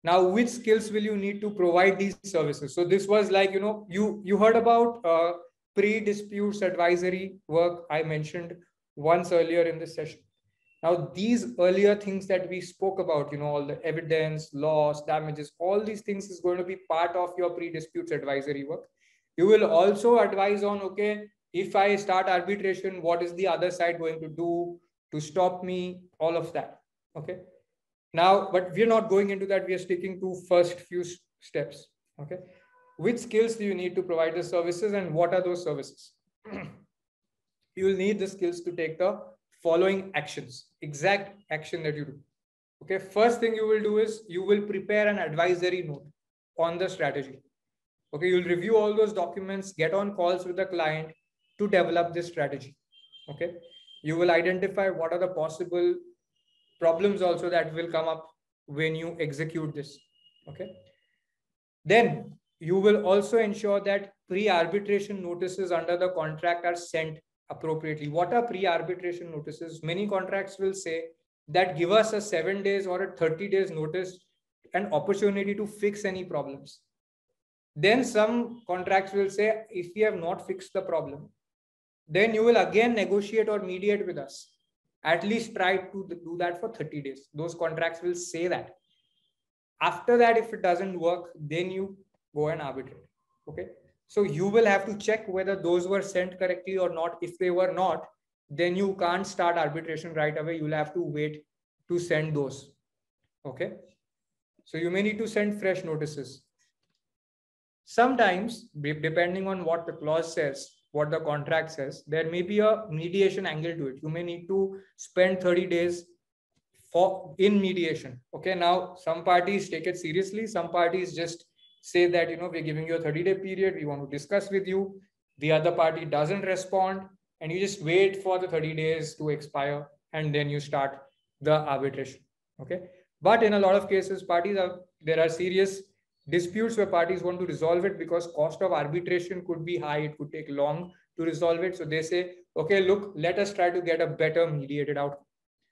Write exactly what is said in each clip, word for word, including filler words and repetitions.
Now, which skills will you need to provide these services? So this was like, you know, you, you heard about uh, pre-disputes advisory work I mentioned once earlier in this session. Now, these earlier things that we spoke about, you know, all the evidence, loss, damages, all these things is going to be part of your pre-disputes advisory work. You will also advise on, okay, if I start arbitration, what is the other side going to do to stop me? All of that. Okay. Now, but we're not going into that. We are sticking to first few steps. Okay. Which skills do you need to provide the services, and what are those services? You will need the skills to take the following actions, exact action that you do. Okay. First thing you will do is you will prepare an advisory note on the strategy. Okay. You'll review all those documents, get on calls with the client to develop this strategy. Okay. You will identify what are the possible problems also that will come up when you execute this. Okay. Then you will also ensure that pre-arbitration notices under the contract are sent appropriately. What are pre-arbitration notices? Many contracts will say that give us a seven days or a thirty days notice, an opportunity to fix any problems. Then some contracts will say, if we have not fixed the problem, then you will again negotiate or mediate with us. At least try to do that for thirty days. Those contracts will say that. After that, if it doesn't work, then you go and arbitrate. Okay. So you will have to check whether those were sent correctly or not. If they were not, then you can't start arbitration right away. You'll have to wait to send those. Okay. So you may need to send fresh notices. Sometimes, depending on what the clause says, what the contract says, there may be a mediation angle to it. You may need to spend thirty days for in mediation. Okay. Now, some parties take it seriously. Some parties just say that, you know, we're giving you a thirty day period. We want to discuss with you. The other party doesn't respond, and you just wait for the thirty days to expire, and then you start the arbitration. Okay. But in a lot of cases, parties are, there are serious disputes where parties want to resolve it because cost of arbitration could be high. It could take long to resolve it. So they say, okay, look, let us try to get a better mediated outcome.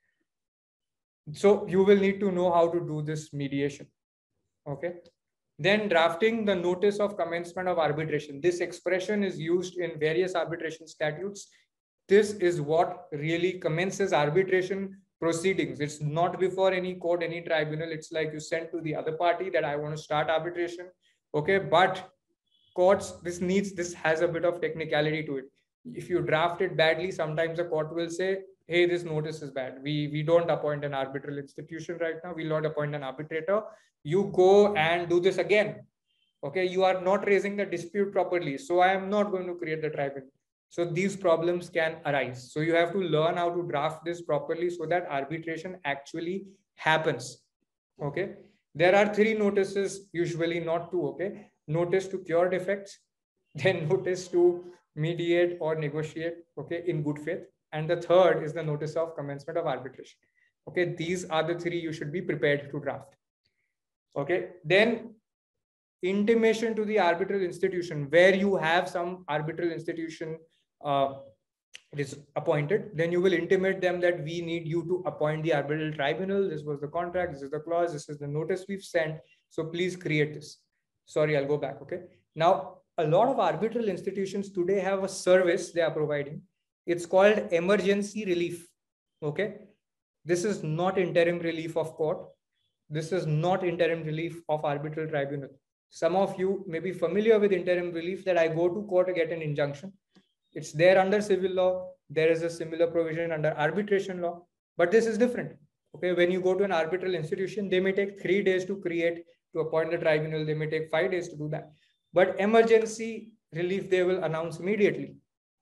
So you will need to know how to do this mediation. Okay. Then drafting the notice of commencement of arbitration. This expression is used in various arbitration statutes. This is what really commences arbitration proceedings. It's not before any court, any tribunal. It's like you send to the other party that I want to start arbitration. Okay. But courts, this needs, this has a bit of technicality to it. If you draft it badly, sometimes the court will say, hey, this notice is bad. We, we don't appoint an arbitral institution right now. We'll not appoint an arbitrator. You go and do this again. Okay. You are not raising the dispute properly. So I am not going to create the tribunal. So these problems can arise. So you have to learn how to draft this properly so that arbitration actually happens. Okay. There are three notices, usually not two. Okay. Notice to cure defects, then notice to mediate or negotiate. Okay. In good faith. And the third is the notice of commencement of arbitration. Okay. These are the three you should be prepared to draft. Okay. Then intimation to the arbitral institution, where you have some arbitral institution uh, is appointed, then you will intimate them that we need you to appoint the arbitral tribunal. This was the contract. This is the clause. This is the notice we've sent. So please create this. Sorry, I'll go back. Okay. Now, a lot of arbitral institutions today have a service they are providing. It's called emergency relief. Okay. This is not interim relief of court. This is not interim relief of arbitral tribunal. Some of you may be familiar with interim relief, that I go to court to get an injunction. It's there under civil law. There is a similar provision under arbitration law, but this is different. Okay. When you go to an arbitral institution, they may take three days to create, to appoint the tribunal. They may take five days to do that. But emergency relief, they will announce immediately.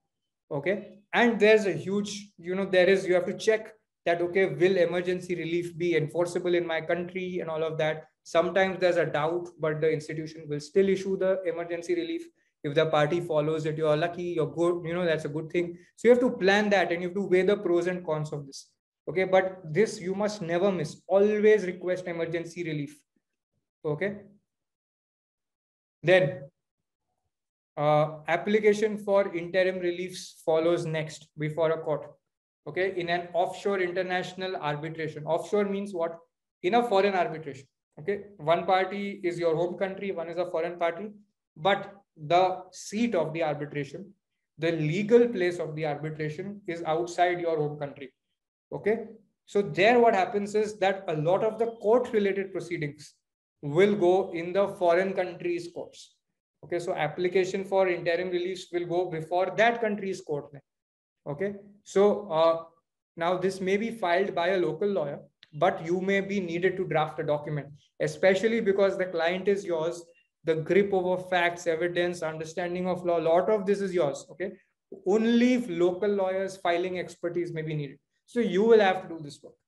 Okay. And there's a huge, you know, there is, you have to check that, okay, will emergency relief be enforceable in my country and all of that. Sometimes there's a doubt, but the institution will still issue the emergency relief. If the party follows it, you're lucky, you're good, you know, that's a good thing. So you have to plan that, and you have to weigh the pros and cons of this. Okay. But this you must never miss. Always request emergency relief. Okay. Then uh, application for interim reliefs follows next before a court. Okay. In an offshore international arbitration. Offshore means what? In a foreign arbitration. Okay, one party is your home country, one is a foreign party, but the seat of the arbitration, the legal place of the arbitration is outside your home country. Okay, so there what happens is that a lot of the court related proceedings will go in the foreign country's courts. Okay, so application for interim release will go before that country's court. Okay, so uh, now this may be filed by a local lawyer, but you may be needed to draft a document, especially because the client is yours. The grip over facts, evidence, understanding of law, a lot of this is yours. Okay, only if local lawyers filing expertise may be needed. So you will have to do this work.